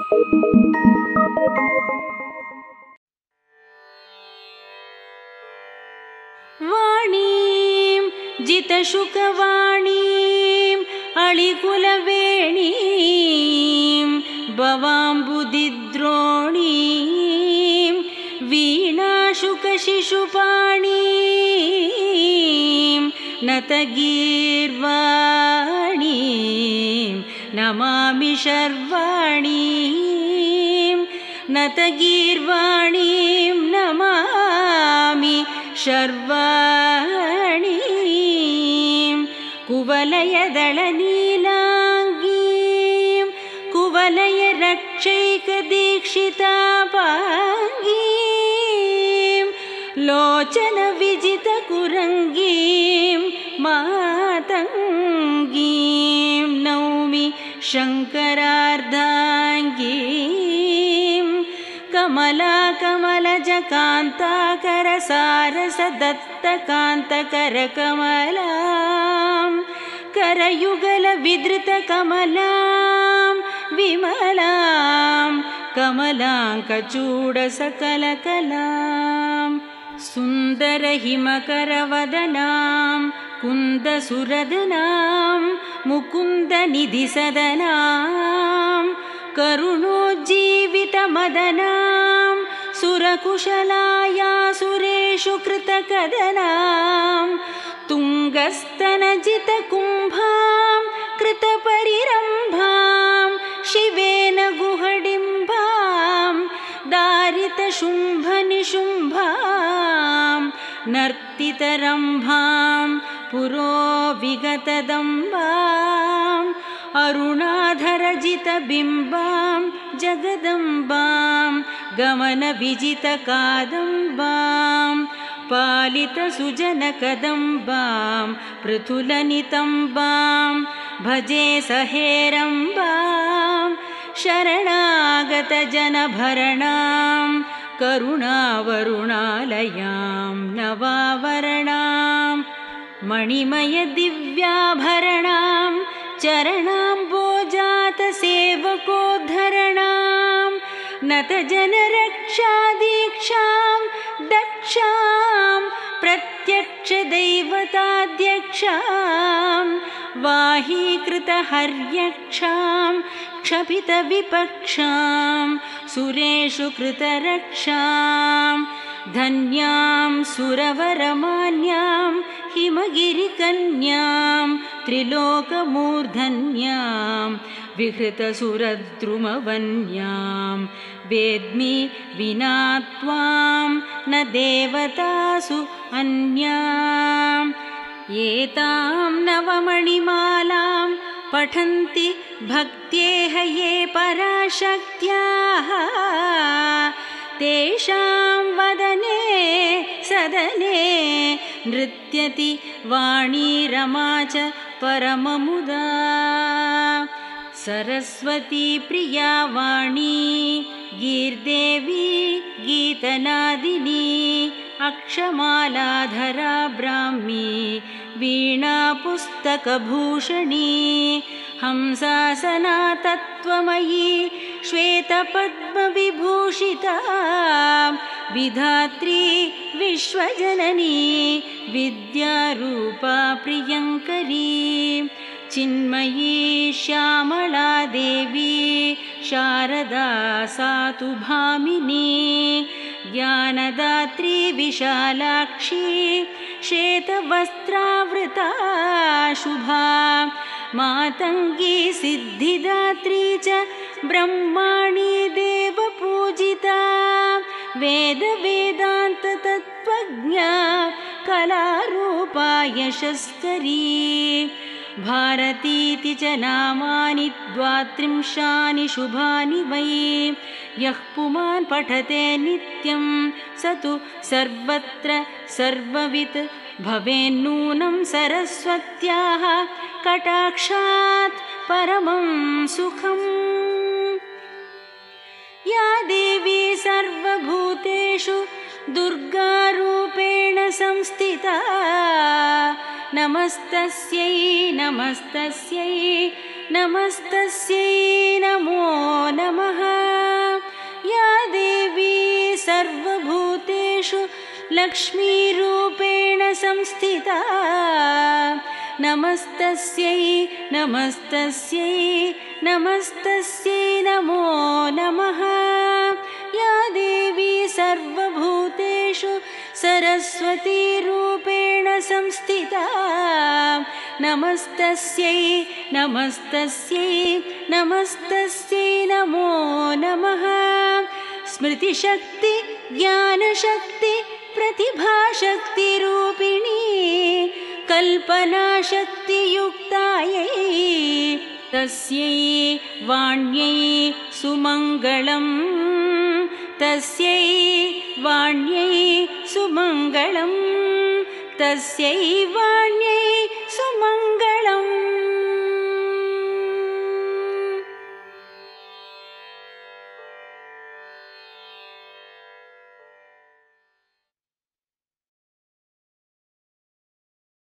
वाणीं जितशुकवाणीं अळिकुलवेणीं भवाम्बुदिद्रोणीं वीणाशुकशिशुपाणीं नतगीर्वाणीं नमामि शर्वाणीं नतगीर्वाणीं नमामि शर्वाणीं कुवलयदलनीलाङ्गीं कुवलयरक्षैकदीक्षितापाङ्गीं लोचनविजितकुरङ्गीं मातङ्गीं नौमि शङ्करार्धाङ्गीं कमलाकमलजकान्ताकरसारसदत्तकान्तकरकमलां करयुगलविधृतकमलां विमलां कमलाङ्कचूडसकलकलां सुन्दरहिमकरवदनां कुन्दसुरदनां मुकुन्दनिधिसदनां करुणोज्जीवितमदनां सुरकुशलाया सुरेषु कृतकदनां तुङ्गस्तनजितकुम्भां कृतपरिरम्भां शिवेन गुहडिम्बां दारितशुम्भनिशुम्भां नर्तितरम्भां पुरोविगतदम्बां अरुणाधरजितबिम्बां जगदम्बां गमनविजितकादम्बां पालितसुजनकदम्बां पृथुलनितम्बां भजे सहेरम्बां शरणागतजनभरणां करुणावरुणालयां नवावरणां मणिमयदिव्याभरणां चरणाम्बोजातसेवकोद्धरणां नतजनरक्षादीक्षां दक्षां प्रत्यक्षदैवताध्यक्षां वाहीकृतहर्यक्षां क्षपितविपक्षां सुरेषु कृतरक्षां धन्यां सुरवरमान्यां हिमगिरिकन्यां त्रिलोकमूर्धन्यां विहृतसुरद्रुमवन्यां वेद्मि विना त्वां न देवतासु अन्याम् एतां नवमणिमालां पठन्ति भक्त्येह ये पराशक्त्याः तेषां वदने सदने नृत्यति वाणी रमा च परममुदा सरस्वती प्रिया वाणी गीर्देवी गीतनादिनी अक्षमालाधरा ब्राह्मी वीणा पुस्तकभूषणी हंसासना तत्त्वमयी श्वेतपद्मविभूषिता विधात्री विश्वजननी विद्यारूपा प्रियङ्करी चिन्मयी श्यामला देवी शारदा सातु भामिनी ज्ञानदात्री विशालाक्षी श्वेतवस्त्रावृता शुभा मातङ्गी सिद्धिदात्री च ब्रह्माणी देवपूजिता वेदान्ततत्त्वज्ञा कलारूपा यशस्करी भारतीति च नामानि द्वात्रिंशानि शुभानि वै यः पुमान् पठते नित्यं स तु सर्वत्र सर्ववित् भवेन्नूनं सरस्वत्याः कटाक्षात् परमं सुखम् या देवी सर्वभूतेषु दुर्गारूपेण संस्थिता नमस्तस्यै नमस्तस्यै नमस्तस्यै नमो नमः। लक्ष्मीरूपेण संस्थिता नमस्तस्यै नमस्तस्यै नमस्तस्यै नमो नमः या देवी सर्वभूतेषु सरस्वती रूपेण संस्थिता नमस्तस्यै नमस्तस्यै नमस्तस्यै नमो नमः स्मृतिशक्ति ज्ञानशक्ति प्रतिभाशक्तिरूपिणी कल्पनाशक्तियुक्तायै तस्यै वाण्यै सुमङ्गलम् तस्यै वाण्यै सुमङ्गलम् तस्यै वाण्यै सुमङ्गलम्